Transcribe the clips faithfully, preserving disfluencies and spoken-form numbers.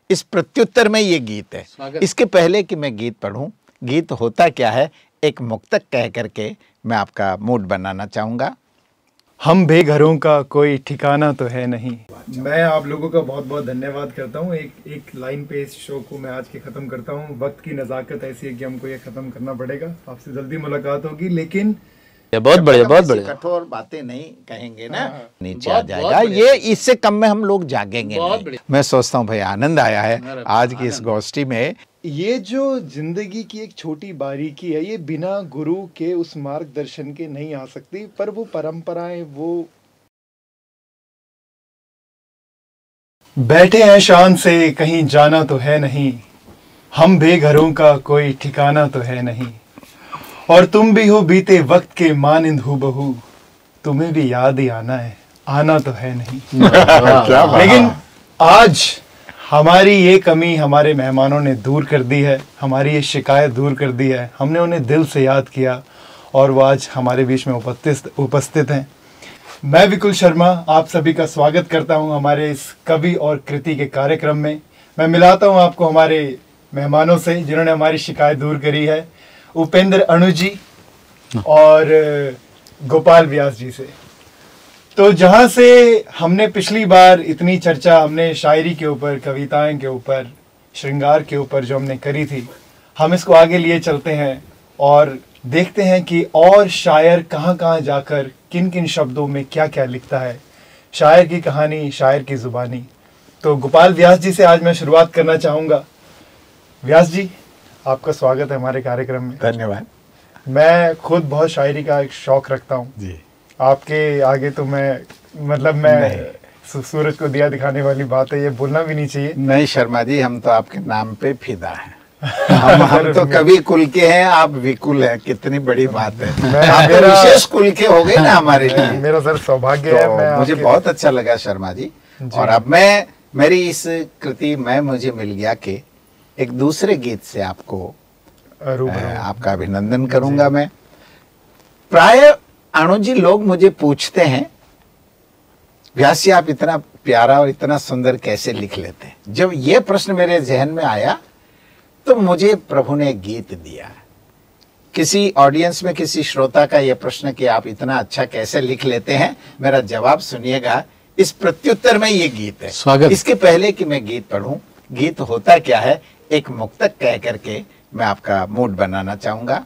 इस प्रत्युत्तर में ये गीत है। इसके पहले कि मैं गीत पढ़ूं, गीत होता क्या है एक मुक्तक कह करके मैं आपका मूड बनाना चाहूँगा। हम बेघरों का कोई ठिकाना तो है नहीं। मैं आप लोगों का बहुत बहुत धन्यवाद करता हूँ। एक एक लाइन पे इस शो को मैं आज के ख़त्म करता हूँ। वक्त की नज़ाकत ऐसी है कि हमको ये ख़त्म करना पड़ेगा। आपसे जल्दी मुलाकात होगी, लेकिन ये बहुत बढ़िया, बहुत बढ़िया। कठोर बातें नहीं कहेंगे ना, नीचे आ जाएगा ये, इससे कम में हम लोग जागेंगे नहीं। मैं सोचता हूँ भाई आनंद आया है आज की इस गोष्ठी में। ये जो जिंदगी की एक छोटी बारीकी है, ये बिना गुरु के उस मार्गदर्शन के नहीं आ सकती, पर वो परंपराएं, वो बैठे हैं शान से कहीं जाना तो है नहीं, हम बेघरों का कोई ठिकाना तो है नहीं, और तुम भी हो बीते वक्त के मानिंद हूबहू, तुम्हें भी याद ही आना है, आना तो है नहीं। लेकिन आज हमारी ये कमी हमारे मेहमानों ने दूर कर दी है, हमारी ये शिकायत दूर कर दी है। हमने उन्हें दिल से याद किया और वो आज हमारे बीच में उपस्थित उपस्थित हैं। मैं विकुल शर्मा आप सभी का स्वागत करता हूं हमारे इस कवि और कृति के कार्यक्रम में। मैं मिलाता हूं आपको हमारे मेहमानों से जिन्होंने हमारी शिकायत दूर करी है, उपेंद्र अणु जी और गोपाल व्यास जी से। तो जहाँ से हमने पिछली बार इतनी चर्चा हमने शायरी के ऊपर, कविताएं के ऊपर, श्रृंगार के ऊपर जो हमने करी थी, हम इसको आगे लिए चलते हैं और देखते हैं कि और शायर कहाँ कहाँ जाकर किन किन शब्दों में क्या क्या लिखता है। शायर की कहानी, शायर की जुबानी। तो गोपाल व्यास जी से आज मैं शुरुआत करना चाहूँगा। व्यास जी, आपका स्वागत है हमारे कार्यक्रम में। धन्यवाद। मैं खुद बहुत शायरी का एक शौक रखता हूँ जी। आपके आगे तो मैं मतलब मैं सूरज को दिया दिखाने वाली बात है, ये बोलना भी नहीं चाहिए। नहीं शर्मा जी, हम तो आपके नाम पे फिदा हैं। हम, हम तो कवि कुल के हैं, आप विकुल हैं, कितनी बड़ी बात है। आप विशेष कुल के हो गए ना हमारे लिए। मेरा सर सौभाग्य तो है। मुझे बहुत अच्छा लगा शर्मा जी, जी। और अब मैं मेरी इस कृति में मुझे मिल गया कि एक दूसरे गीत से आपको आपका अभिनंदन करूंगा मैं। प्राय अणु जी लोग मुझे पूछते हैं, व्यास जी आप इतना प्यारा और इतना सुंदर कैसे लिख लेते हैं। जब ये प्रश्न मेरे जहन में आया तो मुझे प्रभु ने एक गीत दिया। किसी ऑडियंस में किसी श्रोता का यह प्रश्न कि आप इतना अच्छा कैसे लिख लेते हैं, मेरा जवाब सुनिएगा। इस प्रत्युत्तर में ये गीत है। स्वागत। इसके पहले कि मैं गीत पढ़ूं, गीत होता क्या है एक मुक्तक कह करके मैं आपका मूड बनाना चाहूंगा।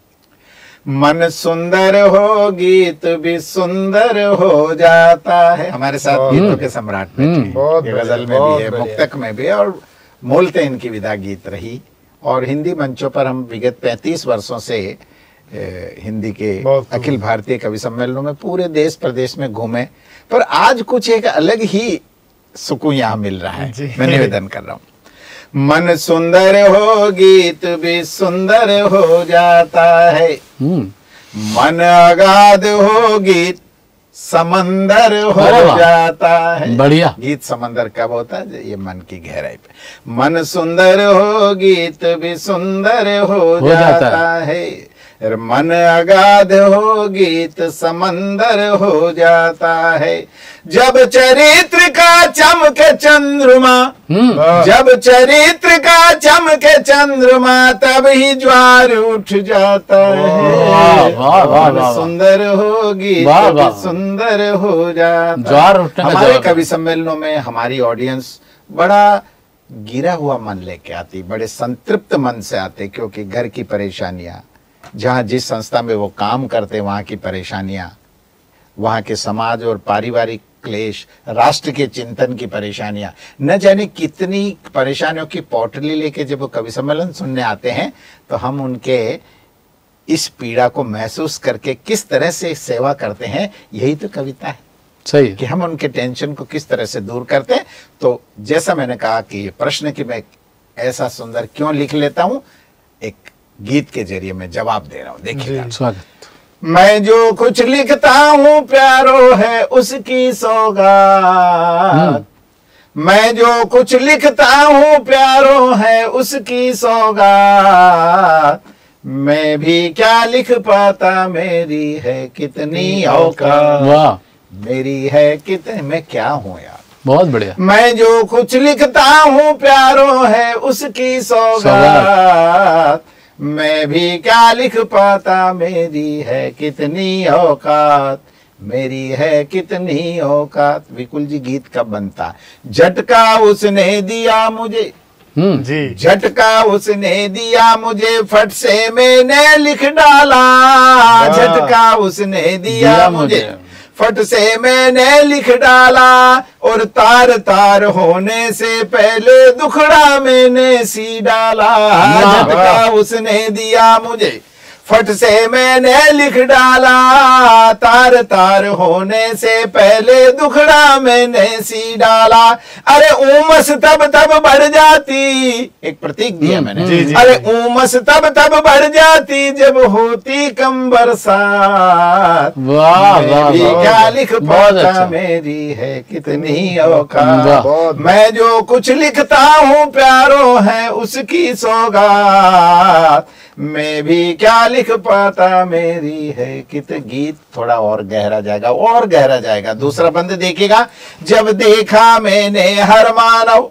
मन सुंदर हो गीत भी सुंदर हो जाता है। हमारे साथ गीतों के सम्राट बैठे, गजल में भी है, मुक्तक में भी, और मूलतः इनकी विधा गीत रही। और हिंदी मंचों पर हम विगत पैंतीस वर्षों से ए, हिंदी के अखिल भारतीय कवि सम्मेलनों में पूरे देश प्रदेश में घूमे, पर आज कुछ एक अलग ही सुकून यहाँ मिल रहा है। मैं निवेदन कर रहा हूँ। मन सुंदर हो गीत भी सुंदर हो जाता है, मन अगाध हो गीत समंदर हो जाता है। बढ़िया। गीत समंदर कब होता है? ये मन की गहराई पे। मन सुंदर हो गीत भी सुंदर हो, हो जाता, जाता है, मन अगाध हो गीत समंदर हो जाता है। जब चरित्र का चमके चंद्रमा, जब चरित्र का चमके चंद्रमा, तब ही ज्वार उठ जाता है। सुंदर हो गीत सुंदर हो जाता। हमारे कवि सम्मेलनों में हमारी ऑडियंस बड़ा गिरा हुआ मन लेके आती, बड़े संतृप्त मन से आते, क्योंकि घर की परेशानियां, जहाँ जिस संस्था में वो काम करते वहाँ की परेशानियां, वहाँ के समाज और पारिवारिक क्लेश, राष्ट्र के चिंतन की परेशानियां, न जाने कितनी परेशानियों की पौटली लेके जब वो कवि सम्मेलन सुनने आते हैं, तो हम उनके इस पीड़ा को महसूस करके किस तरह से सेवा करते हैं, यही तो कविता है। सही कि हम उनके टेंशन को किस तरह से दूर करते हैं। तो जैसा मैंने कहा कि प्रश्न कि मैं ऐसा सुंदर क्यों लिख लेता हूँ, एक गीत के जरिए मैं जवाब दे रहा हूँ। देखिए, स्वागत। मैं जो कुछ लिखता हूँ प्यारो है उसकी सौगात, मैं जो कुछ लिखता हूँ प्यारो है उसकी सौगात, मैं भी क्या लिख पाता, मेरी है कितनी औकात, मेरी है कितने, मैं क्या हूँ यार। बहुत बढ़िया। मैं जो कुछ लिखता हूँ प्यारों है उसकी सौगात, मैं भी क्या लिख पाता, मेरी है कितनी औकात, मेरी है कितनी औकात। विकुल जी गीत कब बनता? झटका उसने दिया मुझे, जी, झटका उसने दिया मुझे, फट से मैंने लिख डाला। झटका उसने दिया, दिया मुझे, फट से मैंने लिख डाला। और तार तार होने से पहले दुखड़ा मैंने सी डाला। झटका उसने दिया मुझे, फट से मैंने लिख डाला। तार तार होने से पहले दुखड़ा मैंने सी डाला। अरे उमस तब तब बढ़ जाती, एक प्रतीक दिया मैंने। जी, जी, अरे उमस तब तब बढ़ जाती जब होती कम बरसात। वाह वाह, भी क्या लिख पाता, अच्छा। मेरी है कितनी औकात, मैं जो कुछ लिखता हूँ प्यारों है उसकी सौगात, मैं भी क्या लिख पाता, मेरी है कित। गीत थोड़ा और गहरा जाएगा, और गहरा जाएगा। दूसरा बंद देखिएगा। जब देखा मैंने हर मानव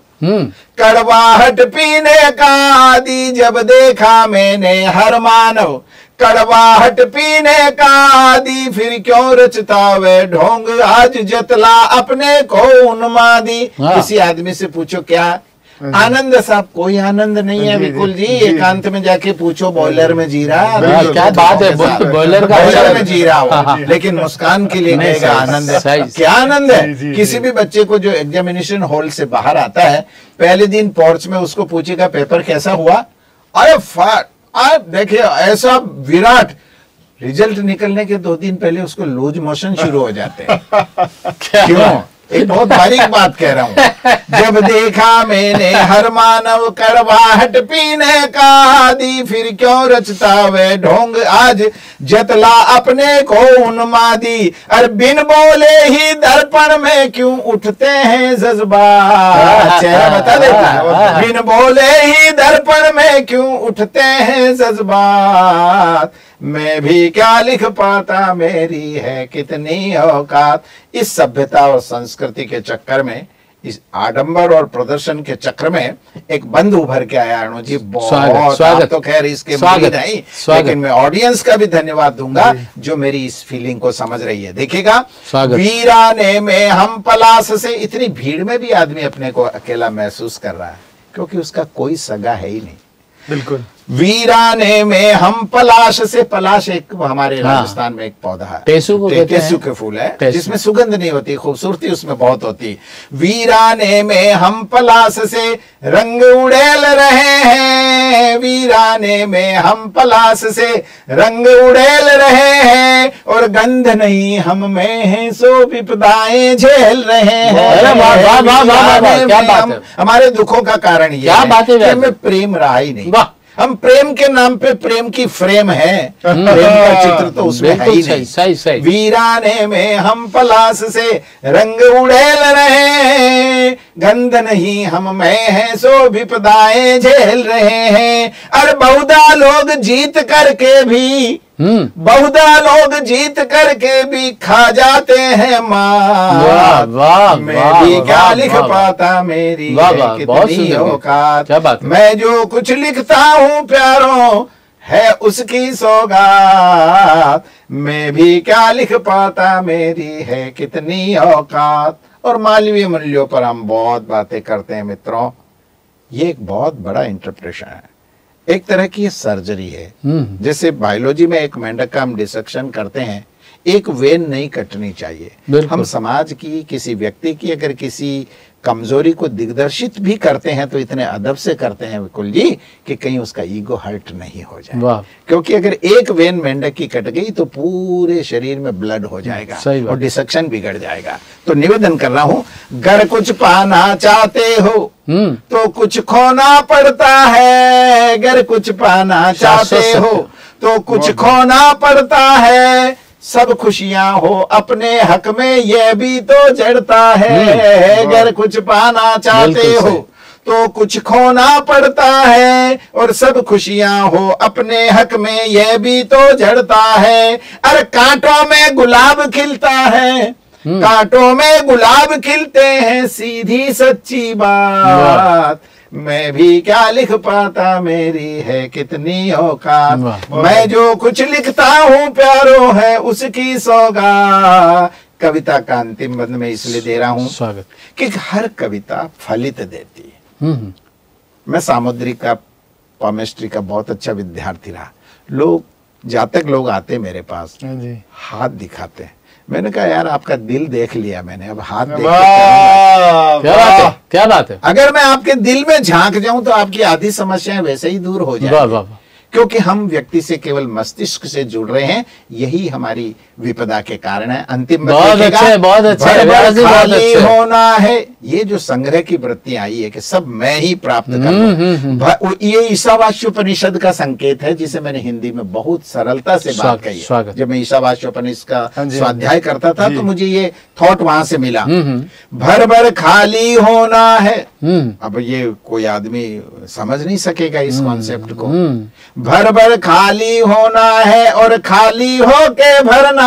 कड़वाहट पीने का आदि, जब देखा मैंने हर मानव कड़वाहट पीने का आदि, फिर क्यों रचता वे ढोंग आज जतला अपने को उन्मादी। किसी आदमी से पूछो क्या आनंद, साहब कोई आनंद नहीं है विकुल जी, एकांत में जाके पूछो बॉयलर में जी रहा, क्या बात है, बॉयलर का बॉयलर में जी रहा हो, लेकिन मुस्कान के लिए कहेगा आनंद है। क्या आनंद है? किसी भी बच्चे को जो एग्जामिनेशन हॉल से बाहर आता है, पहले दिन पोर्च में उसको पूछेगा पेपर कैसा हुआ, अरे फाट देखिए ऐसा विराट, रिजल्ट निकलने के दो दिन पहले उसको लूज मोशन शुरू हो जाते हैं। क्यों? एक बहुत बारीक बात कह रहा हूं। जब देखा मैंने हर मानव कड़वाहट पीने का आदि, फिर क्यों रचता वे ढोंग आज जतला अपने को उन्मादी। और बिन बोले ही दर्पण में क्यों उठते हैं जज्बात, चेहरा बता देता है। बिन बोले ही दर्पण में क्यों उठते हैं जज्बात, मैं भी क्या लिख पाता, मेरी है कितनी औकात। इस सभ्यता और संस्कृति के चक्कर में, इस आडंबर और प्रदर्शन के चक्र में एक बंद उभर के आया। अनु जी बहुत स्वागत, तो खैर इसके मुरीद नहीं, लेकिन मैं ऑडियंस का भी धन्यवाद दूंगा जो मेरी इस फीलिंग को समझ रही है। देखिएगा, वीराने में हम पलास से, इतनी भीड़ में भी आदमी अपने को अकेला महसूस कर रहा है क्योंकि उसका कोई सगा है ही नहीं। बिल्कुल। वीराने में हम पलाश से, पलाश एक हमारे हाँ। राजस्थान में एक पौधा है, टेसू को कहते हैं, टेसू के फूल है जिसमें सुगंध नहीं होती, खूबसूरती उसमें बहुत होती। वीराने में हम पलाश से रंग उड़ेल रहे हैं, वीराने में हम पलाश से रंग उड़ेल रहे हैं, और गंध नहीं हम में है सो विपदाएं झेल रहे हैं। हमारे दुखों का कारण ये है हमें प्रेम रहा ही नहीं। हम प्रेम के नाम पे, प्रेम की फ्रेम है, प्रेम का चित्र तो उसमें है ही नहीं। सही सही। वीराने में हम पलाश से रंग उड़ेल रहे, गंध नहीं हम में है सो विपदाएं झेल रहे हैं। और बहुधा लोग जीत करके भी, बहुधा लोग जीत करके भी खा जाते हैं माँ। मैं भी क्या लिख पाता, मेरी है कितनी औकात, मैं जो कुछ लिखता हूँ प्यारों है उसकी सौगात, मैं भी क्या लिख पाता, मेरी है कितनी औकात। और मानवीय मूल्यों पर हम बहुत बातें करते हैं मित्रों, ये एक बहुत बड़ा इंटरप्रेशन है, एक तरह की सर्जरी है। जैसे बायोलॉजी में एक मेंढक का हम डिसेक्शन करते हैं, एक वेन नहीं कटनी चाहिए। हम समाज की, किसी व्यक्ति की अगर किसी कमजोरी को दिग्दर्शित भी करते हैं तो इतने अदब से करते हैं विकुल जी कि कहीं उसका ईगो हर्ट नहीं हो जाए। क्योंकि अगर एक वेन मेंढक की कट गई तो पूरे शरीर में ब्लड हो जाएगा और डिसेक्शन बिगड़ जाएगा। तो निवेदन कर रहा हूं, अगर कुछ पाना चाहते हो तो कुछ खोना पड़ता है, अगर कुछ पाना चाहते हो तो कुछ खोना पड़ता है। सब खुशियां हो अपने हक में यह भी तो जड़ता है, अगर कुछ पाना चाहते हो तो कुछ खोना पड़ता है, और सब खुशियां हो अपने हक में यह भी तो जड़ता है। अरे कांटों में गुलाब खिलता है, कांटों में गुलाब खिलते हैं, सीधी सच्ची बात। मैं भी क्या लिख पाता, मेरी है कितनी औकात। मैं जो कुछ लिखता हूँ प्यारो है उसकी सौगात। कविता का अंतिम बंद में इसलिए दे रहा हूँ स्वागत कि हर कविता फलित देती है। मैं सामुद्रिक का केमिस्ट्री का बहुत अच्छा विद्यार्थी रहा। लोग जातक लोग आते मेरे पास, जी। हाथ दिखाते हैं। मैंने कहा यार आपका दिल देख लिया मैंने, अब हाथ देख के वाह, क्या बात है, क्या बात है। अगर मैं आपके दिल में झांक जाऊं तो आपकी आधी समस्याएं वैसे ही दूर हो वाह जाएंगी, वाह वाह। क्योंकि हम व्यक्ति से केवल मस्तिष्क से जुड़ रहे हैं। यही हमारी विपदा के कारण है। अंतिम में बहुत देखिएगा, अच्छे, बहुत अच्छे, भर भर व्यास जी, बहुत खाली अच्छे। होना है। ये जो संग्रह की वृत्ति आई है कि सब मैं ही प्राप्त करूं, ये ईशावास्योपनिषद का संकेत है, जिसे मैंने हिंदी में बहुत सरलता से बात स्वागत, कही है। स्वागत। जब मैं ईशावास्योपनिषद का हाँ जी, स्वाध्याय करता था जी। तो मुझे ये थॉट वहां से मिला, भर भर खाली होना है। अब ये कोई आदमी समझ नहीं सकेगा इस कॉन्सेप्ट को। भर भर खाली होना है और खाली होके भरना,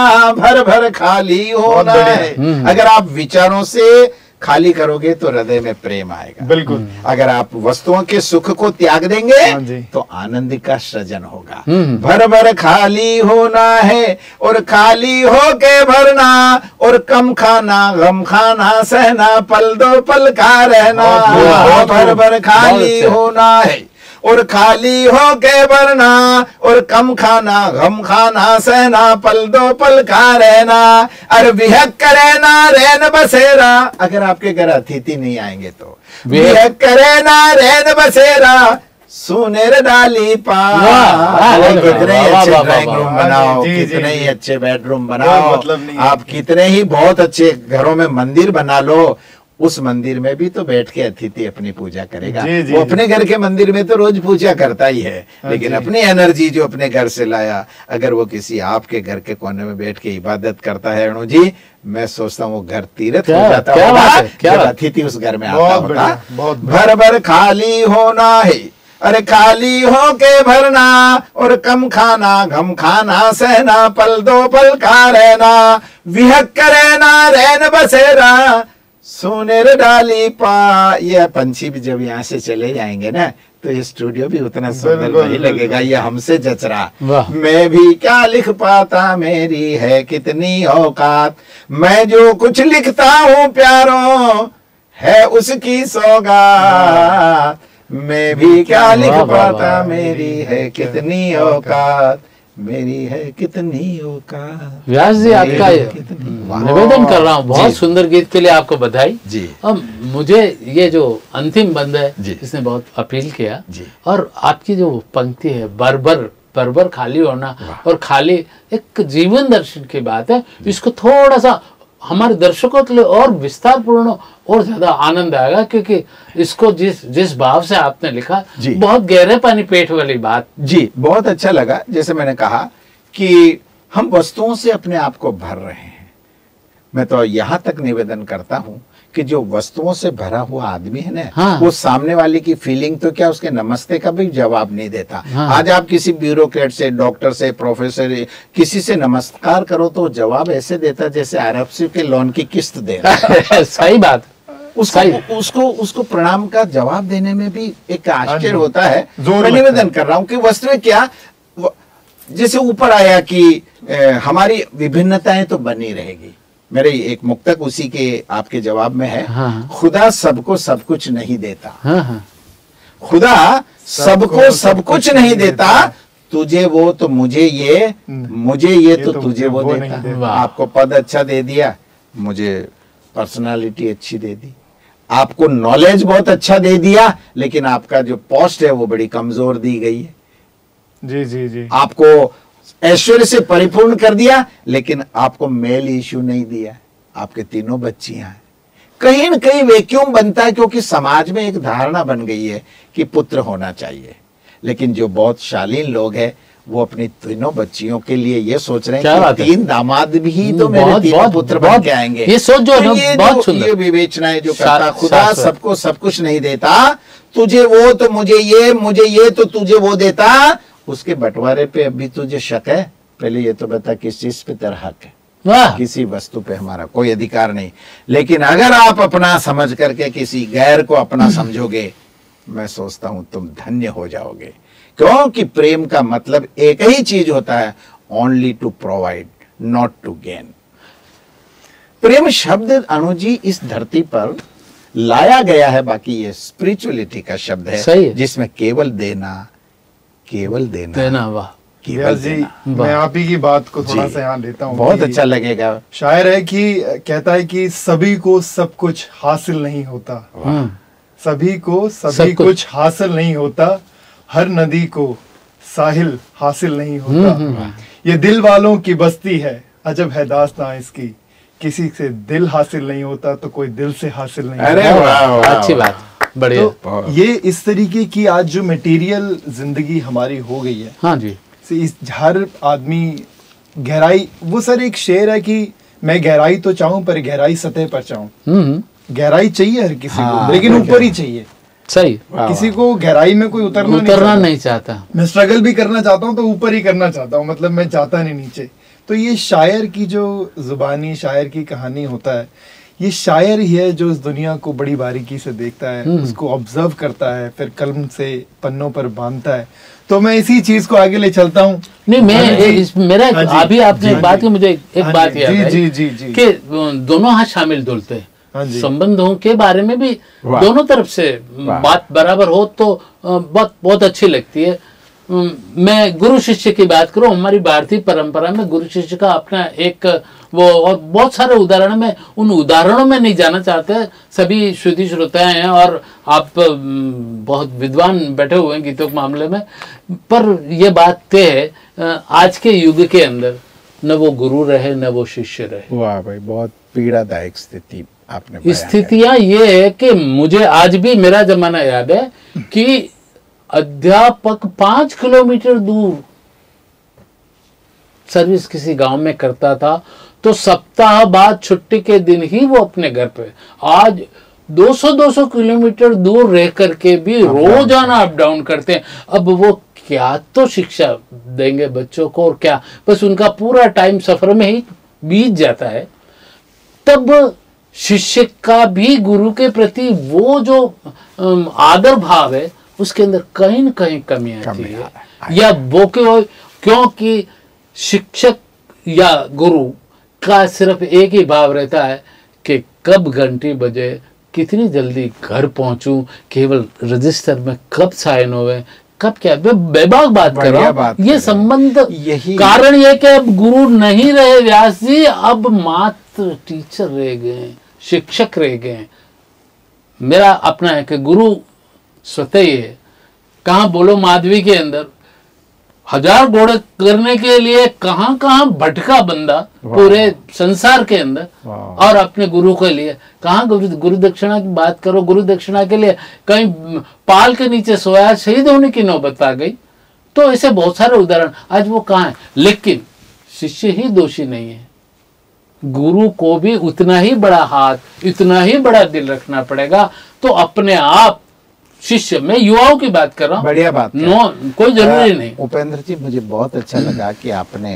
भर भर खाली होना है। अगर आप विचारों से खाली करोगे तो हृदय में प्रेम आएगा। बिल्कुल। अगर आप वस्तुओं के सुख को त्याग देंगे हाँ जी। तो आनंद का सृजन होगा। भर भर खाली होना है और खाली होके भरना, और कम खाना गम खाना सहना, पल दो पल का रहना। बहुत- भर भर खाली बहुत होना है और खाली होके भरना, और कम खाना गम खाना सहना, पल दो पल का रहना। अरे विहक करे ना रैन बसेरा, अगर आपके घर अतिथि नहीं आएंगे तो विहक करे ना रैन बसेरा, सुनेर डाली पा। वाह, वाह, कितने वाह, अच्छे वाह, वाह, ड्राइंग वाह, रूम वाह, बनाओ, जी, जी, कितने जी। ही अच्छे बेडरूम कोई बनाओ, मतलब नहीं है। आप कितने ही बहुत अच्छे घरों में मंदिर बना लो, उस मंदिर में भी तो बैठ के अतिथि अपनी पूजा करेगा। जी, जी, वो जी। अपने घर के मंदिर में तो रोज पूजा करता ही है, हाँ लेकिन जी। अपनी एनर्जी जो अपने घर से लाया, अगर वो किसी आपके घर के कोने में बैठ के इबादत करता है अणु जी, मैं सोचता हूँ वो घर तीर्थ हो क्या- जाता क्या होगा बात है, क्या जब बात। अतिथि उस घर में आता बहुत होगा। बढ़िया, बहुत भर भर खाली होना है, अरे खाली होके भरना, और कम खाना गम खाना सहना, पल दो पल का रहना। विहक करे ना रैन बसेरा, सुनेर डाली पा। ये पंछी भी जब यहाँ से चले जाएंगे ना तो ये स्टूडियो भी उतना सुंदर बिल्कुल, नहीं बिल्कुल। लगेगा। ये हमसे जच रहा। वाह। मैं भी क्या लिख पाता, मेरी है कितनी औकात। मैं जो कुछ लिखता हूँ प्यारों है उसकी सौगात। मैं भी क्या लिख वाह, वाह, पाता, वाह। मेरी है कितनी औकात, मेरी है कितनी औकात। व्यास जी, आपका मेरी ये है कितनी- वाह। निवेदन कर रहा हूँ, बहुत जी। सुंदर गीत के लिए आपको बधाई। जी। अब मुझे ये जो अंतिम बंद है, जी। इसने बहुत अपील किया। जी। और आपकी जो पंक्ति है, बरबर बरबर खाली होना और खाली, एक जीवन दर्शन की बात है। इसको थोड़ा सा हमारे दर्शकों के लिए और विस्तार पूर्ण और ज्यादा आनंद आएगा, क्योंकि इसको जिस जिस भाव से आपने लिखा, जी। बहुत गहरे पानी पेट वाली बात। जी, बहुत अच्छा लगा। जैसे मैंने कहा कि हम वस्तुओं से अपने आप को भर रहे हैं। मैं तो यहाँ तक निवेदन करता हूँ कि जो वस्तुओं से भरा हुआ आदमी है ना, हाँ। वो सामने वाले की फीलिंग तो क्या, उसके नमस्ते का भी जवाब नहीं देता। हाँ। आज आप किसी ब्यूरोक्रेट से, डॉक्टर से, प्रोफेसर, किसी से नमस्कार करो तो जवाब ऐसे देता जैसे आरएफसी के लोन की किस्त दे रहा है। सही बात। सही। उसको उसको उसको प्रणाम का जवाब देने में भी एक आश्चर्य जी। होता है। जोर मैं लगता निवेदन है। कर रहा हूँ कि वस्तुएं क्या, व- जैसे ऊपर आया कि ए, हमारी विभिन्नताएं तो बनी रहेगी। मेरे एक मुक्तक उसी के आपके जवाब में है, हाँ। खुदा सबको सब कुछ नहीं देता। हाँ हाँ। खुदा सबको सब कुछ नहीं देता, तुझे वो तो मुझे ये, मुझे ये ये तो तो तुझे वो वो नहीं देता। देता। वाह। आपको पद अच्छा दे दिया, मुझे पर्सनालिटी अच्छी दे दी। आपको नॉलेज बहुत अच्छा दे दिया, लेकिन आपका जो पोस्ट है वो बड़ी कमजोर दी गई है। जी जी जी। आपको ऐश्वर्य से परिपूर्ण कर दिया, लेकिन आपको मेल इश्यू नहीं दिया। आपके तीनों बच्चियां हैं। कहीं न कहीं वैक्यूम बनता है, क्योंकि समाज में एक धारणा बन गई है कि पुत्र होना चाहिए। लेकिन जो बहुत शालीन लोग हैं, वो अपनी तीनों बच्चियों के लिए ये सोच रहे क्या हैं बात कि है? तीन दामाद भी तो मेरे बहुत- तीनों बहुत- पुत्र बन बहुत- के आएंगे। ये सोच जो है तो ना, ये बहुत जो- सुंदर। ये विवेचनाएं जो शा- करता, खुदा शाश्वत। सबको सब कुछ नहीं देता, तुझे वो तो मुझे ये, मुझे ये तो तुझे वो देता। उसके बंटवारे पे अभी तुझे शक है? पहले ये तो बता किस चीज पे तेरा हक है। वाह। किसी वस्तु पे हमारा कोई अधिकार नहीं, लेकिन अगर आप अपना समझ करके किसी गैर को अपना समझोगे, मैं सोचता हूं तुम धन्य हो जाओगे। क्योंकि प्रेम का मतलब एक ही चीज होता है, only to provide not to gain. प्रेम शब्द अनुजी इस धरती पर लाया गया है, बाकी ये स्पिरिचुअलिटी का शब्द है, सही है। जिसमें केवल देना, केवल देना, देना। वाह केवल व्यास जी, देना। मैं आप ही की बात को थोड़ा जी। सा यहाँ लेता हूँ। बहुत कि अच्छा लगेगा। शायर है कि कहता है कि सभी को सब कुछ हासिल नहीं होता, हम्म, सभी को सभी सब कुछ। कुछ हासिल नहीं होता, हर नदी को साहिल हासिल नहीं होता। ये दिल वालों की बस्ती है, अजब है दास्तां इसकी, किसी से दिल हासिल नहीं होता तो कोई दिल से हासिल नहीं अरे होता। वाह, वाह, अच्छी वाह। बात, बढ़िया। तो ये इस तरीके की आज जो मटेरियल जिंदगी हमारी हो गई है, हाँ जी, से इस हर आदमी गहराई, वो सर एक शेर है कि मैं गहराई तो चाहूं पर गहराई सतह पर चाहूं। हम्म, गहराई चाहिए हर किसी हाँ, को, लेकिन वो ऊपर क्या- ही चाहिए। सही। वाह, किसी वाह। को गहराई में कोई उतरना उतरना नहीं, नहीं चाहता। मैं स्ट्रगल भी करना चाहता हूँ तो ऊपर ही करना चाहता हूँ, मतलब मैं चाहता नहीं नीचे। तो ये शायर की जो जुबानी शायर की कहानी होता है, ये शायर ही है जो इस दुनिया को बड़ी बारीकी से देखता है, उसको ऑब्जर्व करता है, फिर कलम से पन्नों पर बांधता है। तो मैं इसी चीज को आगे ले चलता हूँ। नहीं, मैं हाँ जी। इस, मेरा हाँ जी, अभी आपने जी, एक बात जी। की, मुझे एक, एक हाँ बात जी, याद जी, आई जी, जी, जी। कि दोनों हाथ शामिल धुलते हैं। हाँ जी। संबंधों के बारे में भी वाह। दोनों तरफ से वाह। बात बराबर हो तो अ, बहुत बहुत अच्छी लगती है। अम, मैं गुरु शिष्य की बात करूं, हमारी भारतीय परंपरा में गुरु शिष्य का अपना एक वो, और बहुत सारे उदाहरण में, उन उदाहरणों में नहीं जाना चाहते, सभी श्रुति श्रोताएं हैं और आप अम, बहुत विद्वान बैठे हुए हैं गीतों के मामले में, पर यह बात तय है, अ, आज के युग के अंदर न वो गुरु रहे न वो शिष्य रहे। वाह भाई, बहुत पीड़ादायक स्थिति आपने बयान स्थितियां ये है कि मुझे आज भी मेरा जमाना याद है कि अध्यापक पांच किलोमीटर दूर सर्विस किसी गांव में करता था, तो सप्ताह बाद छुट्टी के दिन ही वो अपने घर पे, आज दो सौ दो सौ किलोमीटर दूर रह करके भी रोजाना अप डाउन करते हैं। अब वो क्या तो शिक्षा देंगे बच्चों को, और क्या बस उनका पूरा टाइम सफर में ही बीत जाता है। तब शिष्य का भी गुरु के प्रति वो जो अम, आदर भाव है, उसके अंदर कहीं न कहीं कमी आती कमी है, आ रहा है। या वो क्यों, क्योंकि शिक्षक या गुरु का सिर्फ एक ही भाव रहता है कि कब घंटी बजे, कितनी जल्दी घर पहुंचूं, केवल रजिस्टर में कब साइन होवे, कब क्या, बे- बेबाक बात कर बढ़िया रहा बात हूं। कर ये रहे संबंध, हैं। यही कारण ये कि अब गुरु नहीं रहे व्यास जी, अब मात्र टीचर रह गए, शिक्षक रह गए। मेरा अपना है कि गुरु स्वतः ही है। कहाँ बोलो माधवी के अंदर हजार घोड़े करने के लिए कहाँ कहाँ भटका बंदा पूरे संसार के अंदर, वाह। और अपने गुरु के लिए कहाँ गुरु गुरु दक्षिणा की बात करो, गुरु दक्षिणा के लिए कहीं पाल के नीचे सोया, शहीद होने की नौबत आ गई। तो ऐसे बहुत सारे उदाहरण आज वो कहाँ है। लेकिन शिष्य ही दोषी नहीं है, गुरु को भी उतना ही बड़ा हाथ, इतना ही बड़ा दिल रखना पड़ेगा। तो अपने आप शिष्य, मैं युवाओं की बात कर रहा हूँ, बढ़िया बात है। नो कोई जरूरी नहीं। उपेंद्र जी, मुझे बहुत अच्छा लगा कि आपने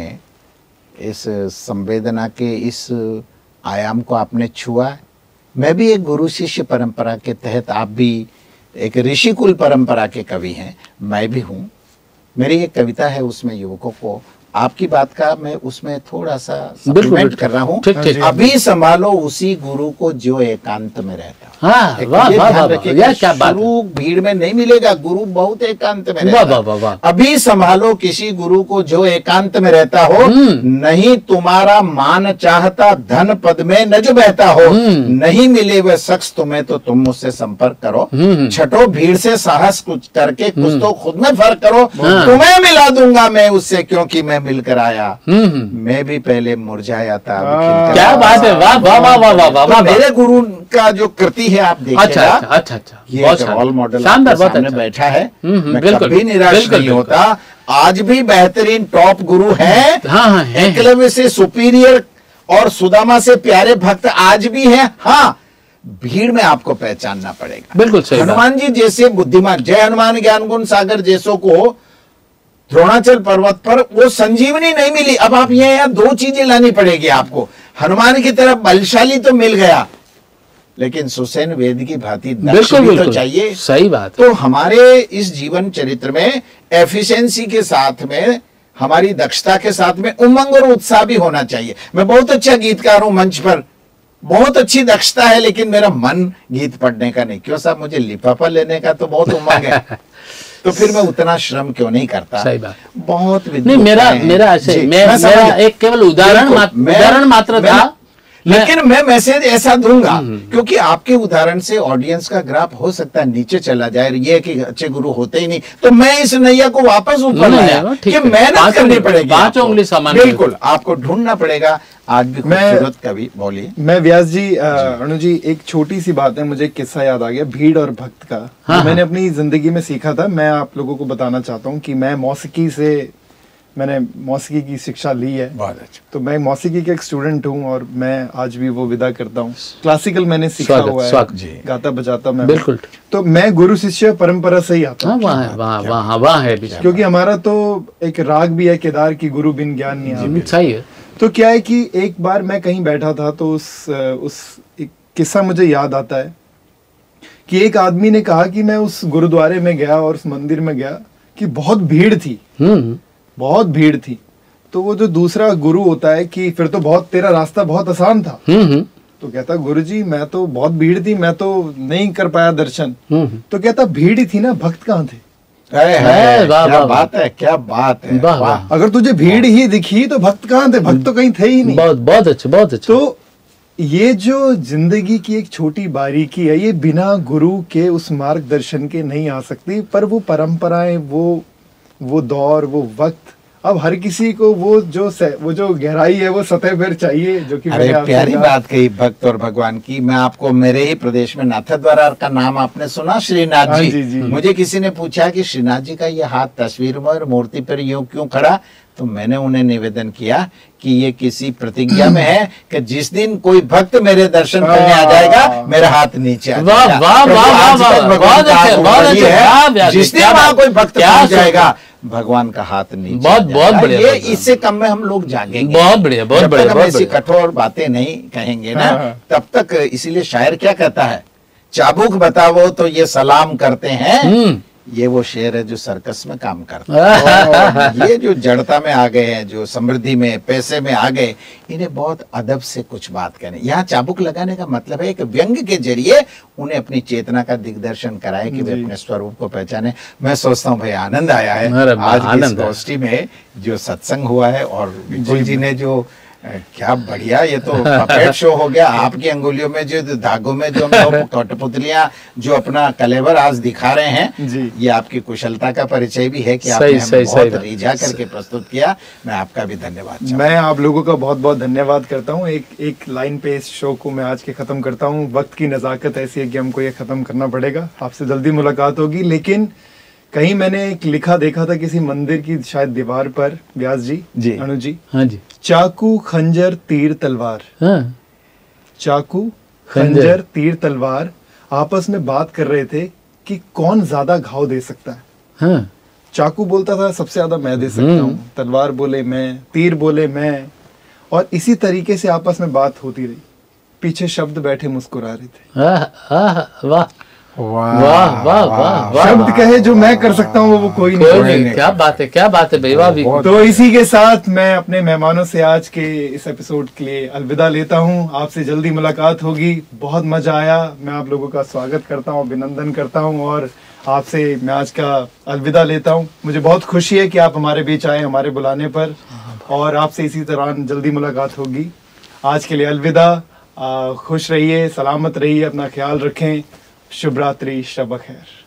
इस संवेदना के इस आयाम को आपने छुआ। मैं भी एक गुरु शिष्य परंपरा के तहत, आप भी एक ऋषिकुल परंपरा के कवि हैं, मैं भी हूँ। मेरी एक कविता है, उसमें युवकों को, आपकी बात का मैं उसमें थोड़ा सा सप्लीमेंट कर रहा हूँ। ठीक ठीक। अभी संभालो उसी गुरु को जो एकांत में रहता। हाँ, एक वाह ये वाह ध्यान वाह, रखिएगा, यार क्या बात है। शुरू भीड़ में नहीं मिलेगा, गुरु बहुत एकांत में वाह रहता। वाह वाह वाह। अभी संभालो किसी गुरु को जो एकांत में रहता हो, नहीं तुम्हारा मान चाहता धन पद में न जो बहता हो, नहीं मिले वह शख्स तुम्हें तो तुम मुझसे संपर्क करो, छठो भीड़ से साहस कुछ करके कुछ तो खुद में फर्क करो, तुम्हें मिला दूंगा मैं उससे क्योंकि मैं मिलकर आया। मैं भी पहले मुरझाया था, अभी खिलकर क्या आया। बात है, वाह वाह वाह वाह वाह वाह तो वाह। मेरे गुरु का जो कृति है आप अच्छा देखिएगा, अच्छा अच्छा अच्छा, ये बहुत एक शानदार। रोल मॉडल शानदार, आपके बहुत सामने अच्छा। बैठा है। हम्म, हम्म, मैं बिल्कुल, कभी निराश बिल्कुल, नहीं बिल्कुल। होता। आज भी बेहतरीन टॉप गुरु है, हाँ हाँ है। एकलव्य से सुपीरियर और सुदामा से प्यारे भक्त आज भी हैं। हाँ, भीड़ में आपको पहचानना पड़ेगा। बिल्कुल सही बात। हनुमान जी जैसे बुद्धिमान, जय हनुमान ज्ञान गुण सागर जैसों को द्रोणाचल पर्वत पर वो संजीवनी नहीं मिली। अब आप ये यहाँ दो चीजें लानी पड़ेगी आपको। हनुमान की तरफ बलशाली तो मिल गया, लेकिन सुसैन वेद की भांति दक्ष भी तो चाहिए। सही बात। तो हमारे इस जीवन चरित्र में एफिशिएंसी के साथ में, हमारी दक्षता के साथ में उमंग और उत्साह भी होना चाहिए। मैं बहुत अच्छा गीतकार हूं, मंच पर बहुत अच्छी दक्षता है, लेकिन मेरा मन गीत पढ़ने का नहीं। क्यों साहब, मुझे लिफाफा लेने का तो बहुत उमंग है, तो फिर मैं उतना श्रम क्यों नहीं करता। सही बात। बहुत नहीं, मेरा मेरा ऐसे मैं, मेरा एक केवल उदाहरण उदाहरण मात्र था, लेकिन मैं मैसेज ऐसा दूंगा क्योंकि आपके उदाहरण से ऑडियंस का ग्राफ हो सकता है नीचे चला जाए, ये कि अच्छे गुरु होते ही नहीं, तो मैं इस नैया को वापस ऊपर लाया कि मेहनत करनी पड़ेगी, पांच उंगली समान, बिल्कुल आपको ढूंढना पड़ेगा। आज भी खूबसूरत कवि बोलिए। मैं व्यास जी, अनु जी, एक छोटी सी बात है, मुझे एक किस्सा याद आ गया भीड़ और भक्त का। हाँ, मैंने हाँ। अपनी जिंदगी में सीखा था, मैं आप लोगों को बताना चाहता हूँ कि मैं मौसीकी से मैंने मौसीकी की शिक्षा ली है। बहुत अच्छा। तो मैं मौसीकी का एक स्टूडेंट हूँ और मैं आज भी वो विदा करता हूँ। क्लासिकल मैंने सीखा हुआ है, गाता बजाता मैं। बिल्कुल। तो मैं गुरु शिष्य परंपरा से ही आता हूँ। वहाँ है, वहाँ वहाँ वहाँ है, क्योंकि हमारा तो एक राग भी है केदार की गुरु बिन ज्ञान नहीं आता। सही है। तो क्या है कि एक बार मैं कहीं बैठा था, तो उस उस एक किस्सा मुझे याद आता है कि एक आदमी ने कहा कि मैं उस गुरुद्वारे में गया और उस मंदिर में गया कि बहुत भीड़ थी, बहुत भीड़ थी। तो वो जो दूसरा गुरु होता है कि फिर तो बहुत तेरा रास्ता बहुत आसान था। तो कहता गुरुजी मैं तो बहुत भीड़ थी, मैं तो नहीं कर पाया दर्शन। तो कहता भीड़ ही थी ना, भक्त कहाँ थे? है, है, क्या बात है, क्या बात है। वाह। अगर तुझे भीड़ ही दिखी तो भक्त कहाँ थे? भक्त तो कहीं थे ही नहीं। बहुत बहुत अच्छा, बहुत अच्छा। तो ये जो जिंदगी की एक छोटी बारीकी है, ये बिना गुरु के उस मार्गदर्शन के नहीं आ सकती। पर वो परंपराएं, वो वो दौर, वो वक्त, अब हर किसी को वो जो वो जो गहराई है वो सतह पर चाहिए, जो कि अरे प्यारी बात कही भक्त और भगवान की। मैं आपको, मेरे ही प्रदेश में नाथद्वारा का नाम आपने सुना, श्रीनाथ जी, जी, जी। मुझे किसी ने पूछा कि श्रीनाथ जी का ये हाथ तस्वीर में और मूर्ति पर यूं क्यों खड़ा, तो मैंने उन्हें निवेदन किया कि ये किसी प्रतिज्ञा में है कि जिस दिन कोई भक्त मेरे दर्शन करने आ जाएगा, मेरा हाथ नीचे आ जाएगा। वाह वाह वाह, बहुत अच्छा, बहुत अच्छा। जिस दिन वहाँ कोई भक्त पहुंच जाएगा, भगवान का हाथ नीचे। बहुत बहुत बढ़िया। ये इससे कम में हम लोग जागेंगे। बहुत बढ़िया, बहुत बढ़िया। हम ऐसी कठोर बातें नहीं कहेंगे ना, तब तक। इसीलिए शायर क्या कहता है, चाबुक बताओ तो ये सलाम करते हैं, ये वो शेर है जो सर्कस में काम करता है। ये जो जड़ता में आ गए हैं, जो समृद्धि में, पैसे में आ गए, इन्हें बहुत अदब से कुछ बात करें। यहाँ चाबुक लगाने का मतलब है एक व्यंग के जरिए उन्हें अपनी चेतना का दिग्दर्शन कराए कि वे अपने स्वरूप को पहचाने। मैं सोचता हूँ भाई आनंद आया है आज की इस गोष्ठी में, जो सत्संग हुआ है। और विपुल जी ने जो, क्या बढ़िया, ये तो पपेट शो हो गया। आपकी अंगुलियों में जो धागों में जो कठपुतलियां जो अपना कलेवर आज दिखा रहे हैं, ये आपकी कुशलता का परिचय भी है कि आपने हमें बहुत रिझा करके प्रस्तुत किया। मैं आपका भी धन्यवाद। मैं आप लोगों का बहुत बहुत धन्यवाद करता हूँ। एक एक लाइन पे इस शो को मैं आज के खत्म करता हूँ। वक्त की नजाकत ऐसी है कि हमको ये खत्म करना पड़ेगा। आपसे जल्दी मुलाकात होगी, लेकिन कहीं मैंने एक लिखा देखा था किसी मंदिर की शायद दीवार पर, व्यास जी, जी अनु जी, हाँ जी, चाकू खंजर तीर तलवार, हाँ। चाकू खंजर तीर तलवार आपस में बात कर रहे थे कि कौन ज्यादा घाव दे सकता है। हाँ। चाकू बोलता था सबसे ज्यादा मैं दे सकता हूँ, तलवार बोले मैं, तीर बोले मैं, और इसी तरीके से आपस में बात होती रही। पीछे शब्द बैठे मुस्कुरा रहे थे। वाह वाह वाह वाह वाह। शब्द कहे जो मैं कर सकता हूँ वो कोई नहीं, नहीं, नहीं। क्या बात है, क्या बात है भैया। तो इसी के साथ मैं अपने मेहमानों से आज के इस एपिसोड के लिए अलविदा लेता हूँ। आपसे जल्दी मुलाकात होगी। बहुत मजा आया। मैं आप लोगों का स्वागत करता हूँ, अभिनंदन करता हूँ, और आपसे मैं आज का अलविदा लेता हूँ। मुझे बहुत खुशी है कि आप हमारे बीच आए हमारे बुलाने पर, और आपसे इसी तरह जल्दी मुलाकात होगी। आज के लिए अलविदा। खुश रहिए, सलामत रहिए, अपना ख्याल रखें। शुभ रात्रि, शब खैर।